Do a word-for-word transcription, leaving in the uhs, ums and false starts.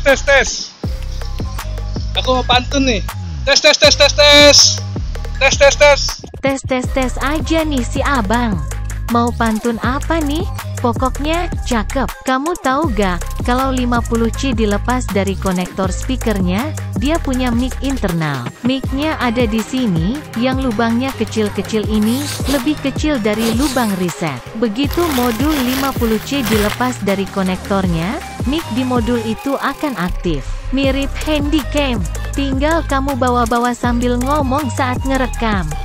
tes tes. Aku mau pantun nih. Tes tes tes tes tes. Tes tes tes. Tes tes tes aja nih si abang. Mau pantun apa nih? Pokoknya cakep. Kamu tahu gak, kalau lima puluh C dilepas dari konektor speakernya, dia punya mic internal. Mic-nya ada di sini, yang lubangnya kecil-kecil ini, lebih kecil dari lubang reset. Begitu modul lima puluh C dilepas dari konektornya, mic di modul itu akan aktif. Mirip handycam, tinggal kamu bawa-bawa sambil ngomong saat ngerekam.